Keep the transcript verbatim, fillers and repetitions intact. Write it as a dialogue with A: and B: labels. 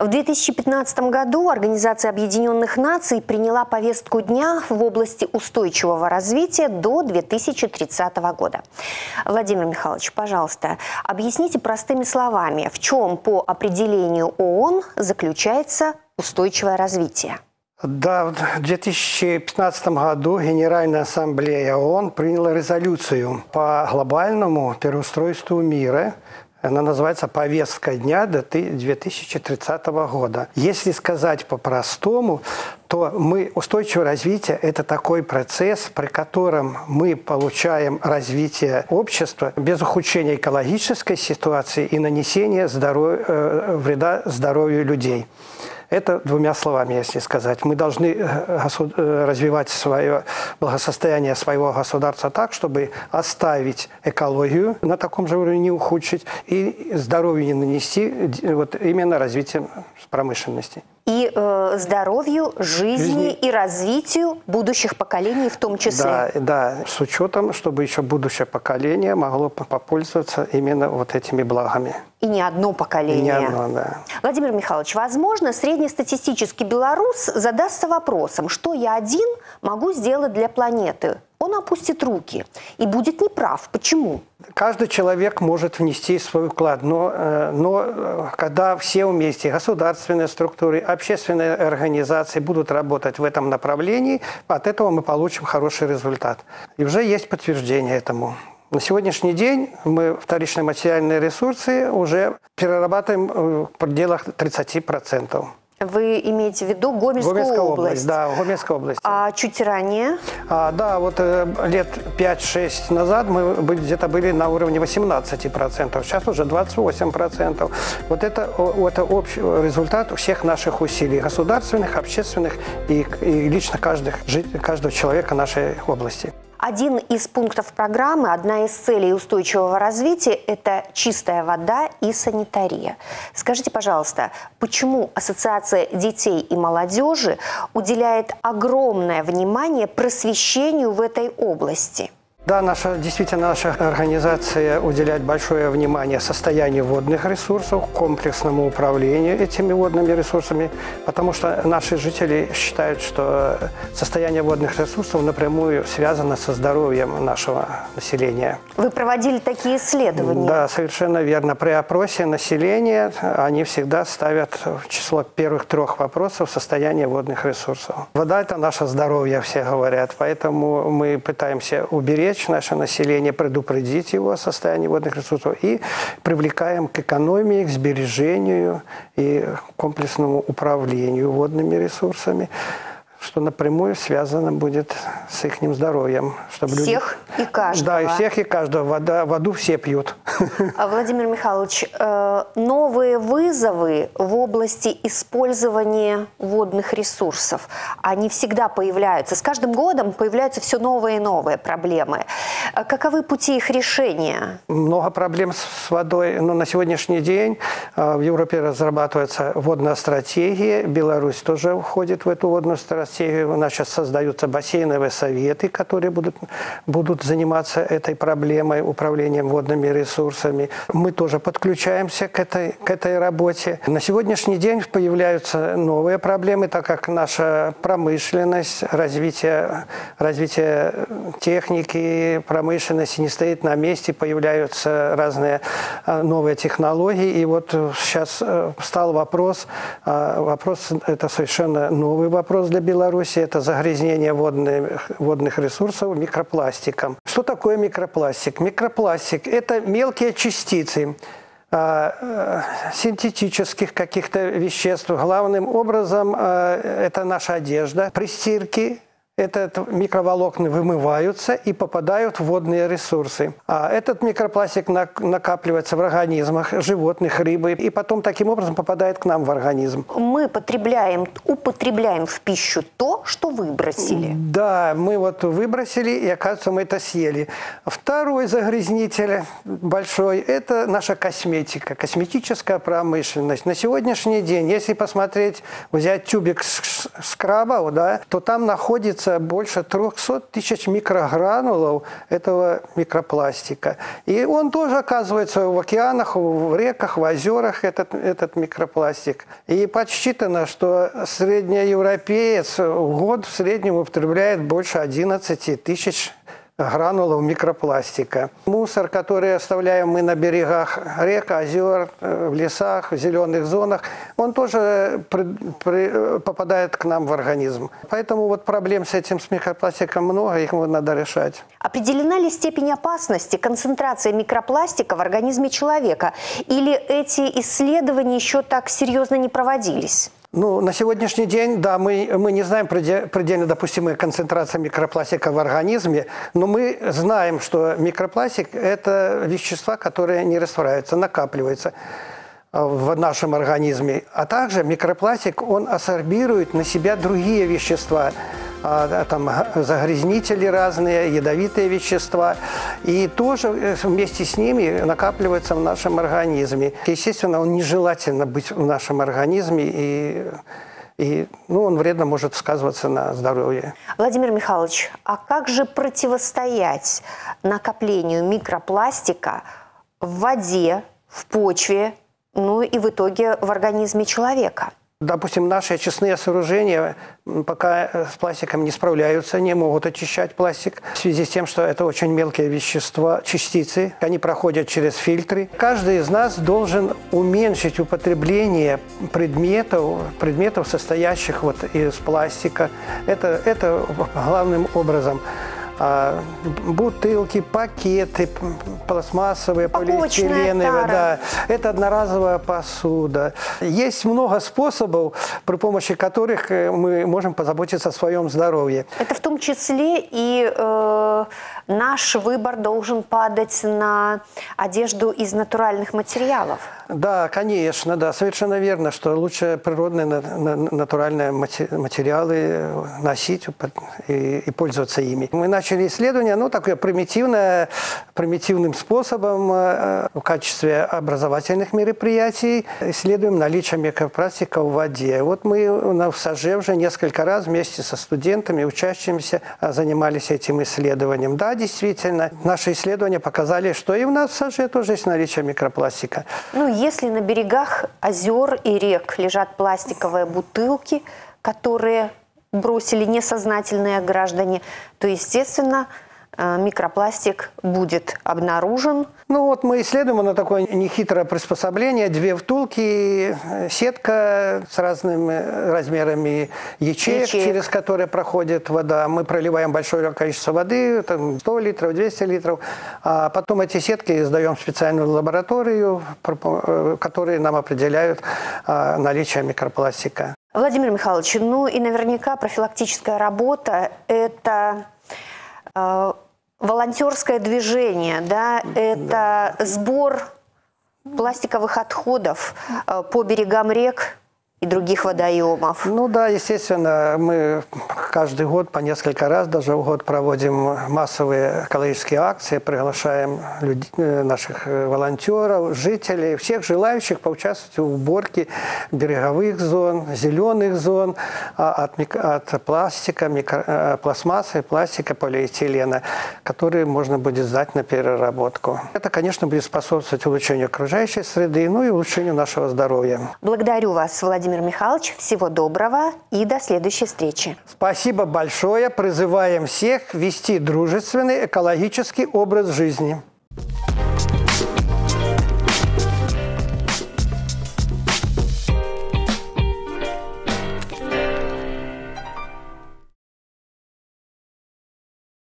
A: В две тысячи пятнадцатом году Организация Объединенных Наций приняла повестку дня в области устойчивого развития до две тысячи тридцатого года. Владимир Михайлович, пожалуйста, объясните простыми словами, в чем по определению ООН заключается устойчивое развитие?
B: Да, в две тысячи пятнадцатом году Генеральная Ассамблея ООН приняла резолюцию по глобальному переустройству мира. Она называется «Повестка дня до две тысячи тридцатого года». Если сказать по-простому, то мы, устойчивое развитие – это такой процесс, при котором мы получаем развитие общества без ухудшения экологической ситуации и нанесения здоров... вреда здоровью людей. Это двумя словами, если сказать. Мы должны развивать свое благосостояние своего государства так, чтобы оставить экологию на таком же уровне, не ухудшить, и здоровью не нанести вот именно развитием промышленности.
A: И э, здоровью, жизни, жизни и развитию будущих поколений в том числе.
B: Да, да, с учетом, чтобы еще будущее поколение могло попользоваться именно вот этими благами.
A: И не одно поколение.
B: И не одно, да.
A: Владимир Михайлович, возможно, среднестатистический белорус задастся вопросом, что я один могу сделать для планеты. Он опустит руки и будет неправ. Почему?
B: Каждый человек может внести свой вклад, но, но когда все вместе, государственные структуры, общественные организации будут работать в этом направлении, от этого мы получим хороший результат. И уже есть подтверждение этому. На сегодняшний день мы вторичные материальные ресурсы уже перерабатываем в пределах тридцати процентов.
A: Вы имеете в виду Гомельскую
B: Гомельская
A: область?
B: область, да, Гомельская область.
A: А чуть ранее?
B: А, да, вот э, лет пять-шесть назад мы где-то были на уровне восемнадцати процентов, сейчас уже двадцать восемь процентов. Вот это, это общий результат всех наших усилий, государственных, общественных и, и лично каждых, каждого человека нашей области.
A: Один из пунктов программы, одна из целей устойчивого развития – это чистая вода и санитария. Скажите, пожалуйста, почему Ассоциация детей и молодежи уделяет огромное внимание просвещению в этой области?
B: Да, наша, действительно, наша организация уделяет большое внимание состоянию водных ресурсов, комплексному управлению этими водными ресурсами, потому что наши жители считают, что состояние водных ресурсов напрямую связано со здоровьем нашего населения.
A: Вы проводили такие исследования?
B: Да, совершенно верно. При опросе населения они всегда ставят в число первых трех вопросов состояние водных ресурсов. Вода – это наше здоровье, все говорят, поэтому мы пытаемся уберечь наше население, предупредить его о состоянии водных ресурсов и привлекаем к экономии, к сбережению и комплексному управлению водными ресурсами, что напрямую связано будет с их здоровьем. Чтобы
A: всех люди... и каждого.
B: Да, и всех и каждого. Вода, воду все пьют.
A: Владимир Михайлович, новые вызовы в области использования водных ресурсов, они всегда появляются. С каждым годом появляются все новые и новые проблемы. Каковы пути их решения? Много проблем с водой, но на сегодняшний день в Европе разрабатывается водная стратегия. Беларусь тоже входит в эту водную стратегию. У нас сейчас создаются бассейновые советы, которые будут, будут заниматься этой проблемой, управлением водными ресурсами. Мы тоже подключаемся к этой, к этой работе. На сегодняшний день появляются новые проблемы, так как наша промышленность, развитие, развитие техники, промышленности не стоит на месте, появляются разные новые технологии. И вот сейчас стал вопрос, вопрос это совершенно новый вопрос для Беларуси. Беларуси это загрязнение водных, водных ресурсов микропластиком. Что такое микропластик? Микропластик – это мелкие частицы э, синтетических каких-то веществ. Главным образом э, это наша одежда. При стирке этот микроволокна вымываются и попадают в водные ресурсы. А этот микропластик накапливается в организмах животных, рыбы, и потом таким образом попадает к нам в организм. Мы потребляем, употребляем в пищу то, что выбросили. Да, мы вот выбросили, и, оказывается, мы это съели. Второй загрязнитель большой – это наша косметика, косметическая промышленность. На сегодняшний день, если посмотреть, взять тюбик скраба, да, то там находится
B: накапливается больше трехсот тысяч микрогранулов этого микропластика. И он тоже оказывается в океанах, в реках, в озерах, этот, этот микропластик. И подсчитано, что среднеевропеец в год в среднем употребляет больше одиннадцати тысяч гранулов микропластика. Мусор, который оставляем мы на берегах рек, озер, в лесах, в зеленых зонах, он тоже при, при, попадает к нам в организм. Поэтому вот проблем с этим, с микропластиком много, их надо решать.
A: Определена ли степень опасности, концентрация микропластика в организме человека? Или эти исследования еще так серьезно не проводились?
B: Ну, на сегодняшний день, да, мы, мы не знаем предельно допустимые концентрации микропластика в организме, но мы знаем, что микропластик – это вещества, которые не растворяются, накапливаются в нашем организме. А также микропластик, он абсорбирует на себя другие вещества, там загрязнители разные, ядовитые вещества, и тоже вместе с ними накапливается в нашем организме. Естественно, он нежелательно быть в нашем организме, и, и ну, он вредно может сказываться на здоровье.
A: Владимир Михайлович, а как же противостоять накоплению микропластика в воде, в почве, ну и в итоге в организме человека?
B: Допустим, наши очистные сооружения пока с пластиком не справляются, не могут очищать пластик в связи с тем, что это очень мелкие вещества, частицы. Они проходят через фильтры. Каждый из нас должен уменьшить употребление предметов, предметов, состоящих вот из пластика. Это, это главным образом. Бутылки, пакеты, пластмассовые, полиэтиленовые, да, это одноразовая посуда. Есть много способов, при помощи которых мы можем позаботиться о своем здоровье.
A: Это в том числе и э, наш выбор должен падать на одежду из натуральных материалов.
B: Да, конечно, да, совершенно верно, что лучше природные натуральные материалы носить и, и пользоваться ими. Мы начали исследование, ну, такое примитивное, примитивным способом в качестве образовательных мероприятий исследуем наличие микропластика в воде. Вот мы в САЖЕ уже несколько раз вместе со студентами, учащимися занимались этим исследованием. Да, действительно, наши исследования показали, что и у нас в САЖЕ тоже есть наличие микропластика.
A: Ну, если на берегах озер и рек лежат пластиковые бутылки, которые бросили несознательные граждане, то, естественно, микропластик будет обнаружен.
B: Ну вот мы исследуем на такое нехитрое приспособление. Две втулки, сетка с разными размерами ячеек, ячеек, через которые проходит вода. Мы проливаем большое количество воды, там сто литров, двести литров. А потом эти сетки сдаем в специальную лабораторию, которые нам определяют наличие микропластика.
A: Владимир Михайлович, ну и наверняка профилактическая работа – это э, волонтерское движение, да, это сбор пластиковых отходов э, по берегам рек и других водоемов.
B: Ну да, естественно, мы каждый год по несколько раз даже в год проводим массовые экологические акции, приглашаем людей, наших волонтеров, жителей, всех желающих поучаствовать в уборке береговых зон, зеленых зон от, от пластика, микро, пластмассы, пластика, полиэтилена, которые можно будет сдать на переработку. Это, конечно, будет способствовать улучшению окружающей среды, ну и улучшению нашего здоровья.
A: Благодарю вас, Владимир Михайлович. Всего доброго и до следующей встречи.
B: Спасибо большое. Призываем всех вести дружественный экологический образ жизни.